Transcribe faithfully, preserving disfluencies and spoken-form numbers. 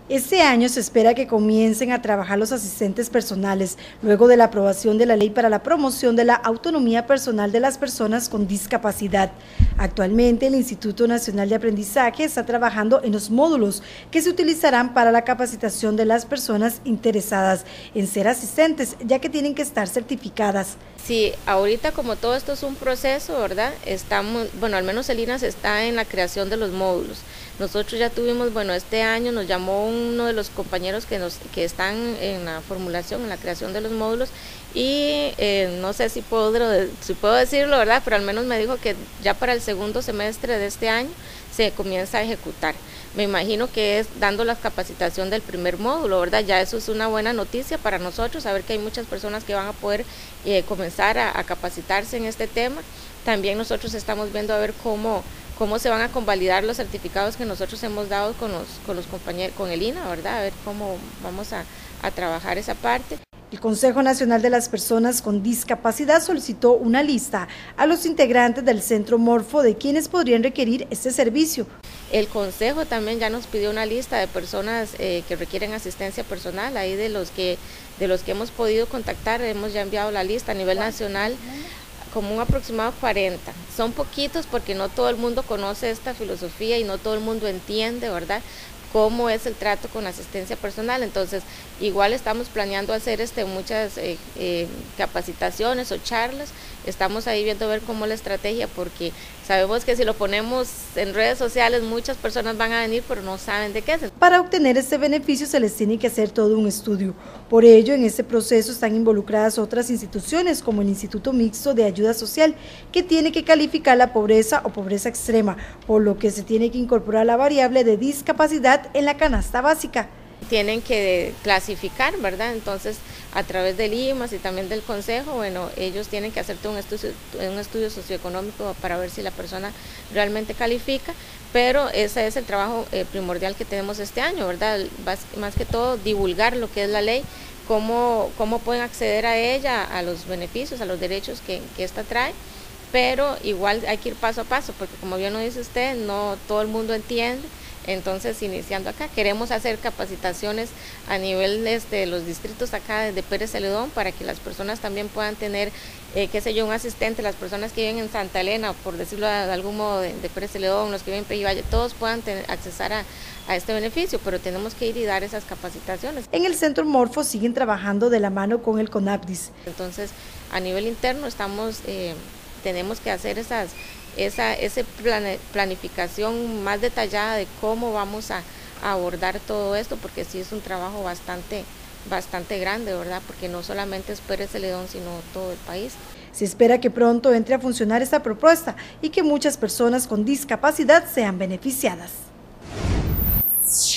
Este año se espera que comiencen a trabajar los asistentes personales, luego de la aprobación de la Ley para la Promoción de la Autonomía Personal de las Personas con Discapacidad. Actualmente, el Instituto Nacional de Aprendizaje está trabajando en los módulos que se utilizarán para la capacitación de las personas interesadas en ser asistentes, ya que tienen que estar certificadas. Sí, ahorita como todo esto es un proceso, ¿verdad? Estamos, bueno, al menos el I N A S está en la creación de los módulos. Nosotros ya tuvimos, bueno, este año nos llamó uno de los compañeros que, nos, que están en la formulación, en la creación de los módulos y eh, no sé si puedo, si puedo decirlo, ¿verdad? Pero al menos me dijo que ya para el segundo semestre de este año se comienza a ejecutar. Me imagino que es dando la capacitación del primer módulo, ¿verdad? Ya eso es una buena noticia para nosotros, saber que hay muchas personas que van a poder eh, comenzar a, a capacitarse en este tema. También nosotros estamos viendo a ver cómo, cómo se van a convalidar los certificados que nosotros hemos dado con los, con los compañeros, con el I N A, ¿verdad? A ver cómo vamos a, a trabajar esa parte. El Consejo Nacional de las Personas con Discapacidad solicitó una lista a los integrantes del Centro Morfo de quienes podrían requerir este servicio. El Consejo también ya nos pidió una lista de personas eh, que requieren asistencia personal, ahí de los que de los que hemos podido contactar, hemos ya enviado la lista a nivel nacional, como un aproximado cuarenta. Son poquitos porque no todo el mundo conoce esta filosofía y no todo el mundo entiende, ¿verdad?, cómo es el trato con asistencia personal. Entonces igual estamos planeando hacer este, muchas eh, eh, capacitaciones o charlas, estamos ahí viendo a ver cómo la estrategia, porque sabemos que si lo ponemos en redes sociales muchas personas van a venir pero no saben de qué es. Para obtener este beneficio se les tiene que hacer todo un estudio, por ello en este proceso están involucradas otras instituciones como el Instituto Mixto de Ayuda Social, que tiene que calificar la pobreza o pobreza extrema, por lo que se tiene que incorporar la variable de discapacidad en la canasta básica. Tienen que clasificar, ¿verdad? Entonces, a través del I M A S y también del Consejo, bueno, ellos tienen que hacerte un estudio, un estudio socioeconómico para ver si la persona realmente califica, pero ese es el trabajo eh, primordial que tenemos este año, ¿verdad? Más, más que todo, divulgar lo que es la ley, cómo, cómo pueden acceder a ella, a los beneficios, a los derechos que, que esta trae, pero igual hay que ir paso a paso, porque como bien lo dice usted, no todo el mundo entiende. Entonces, iniciando acá, queremos hacer capacitaciones a nivel de este, los distritos acá de Pérez Celedón para que las personas también puedan tener, eh, qué sé yo, un asistente, las personas que viven en Santa Elena, por decirlo de algún modo, de, de Pérez Celedón, los que viven en Pello Valle, todos puedan tener, accesar a, a este beneficio, pero tenemos que ir y dar esas capacitaciones. En el Centro Morfo siguen trabajando de la mano con el CONAPDIS. Entonces, a nivel interno estamos, eh, tenemos que hacer esas esa ese planificación más detallada de cómo vamos a, a abordar todo esto, porque sí es un trabajo bastante bastante grande, ¿verdad? Porque no solamente es Pérez Celedón, sino todo el país. Se espera que pronto entre a funcionar esta propuesta y que muchas personas con discapacidad sean beneficiadas.